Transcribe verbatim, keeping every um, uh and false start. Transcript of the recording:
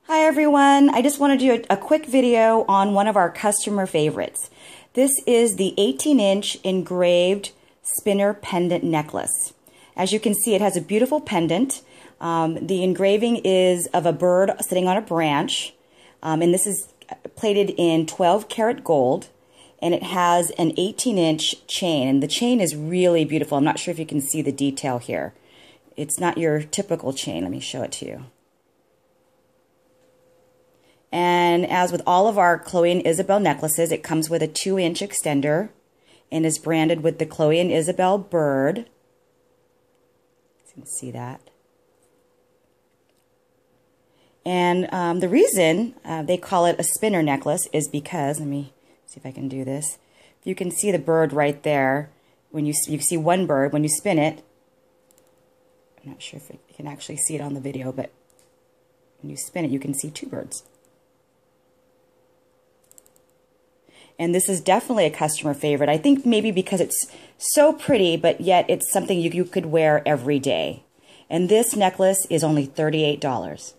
Hi everyone, I just want to do a, a quick video on one of our customer favorites. This is the eighteen inch engraved spinner pendant necklace. As you can see, it has a beautiful pendant. Um, the engraving is of a bird sitting on a branch, um, and this is plated in twelve karat gold, and it has an eighteen inch chain, and the chain is really beautiful. I'm not sure if you can see the detail here. It's not your typical chain. Let me show it to you. And as with all of our Chloe and Isabel necklaces, it comes with a two inch extender and is branded with the Chloe and Isabel bird. You can see that. And um, the reason uh, they call it a spinner necklace is because, let me see if I can do this. You can see the bird right there. When you, you see one bird, when you spin it, I'm not sure if it, you can actually see it on the video, but when you spin it, you can see two birds. And this is definitely a customer favorite. I think maybe because it's so pretty, but yet it's something you, you could wear every day. And this necklace is only thirty-eight dollars.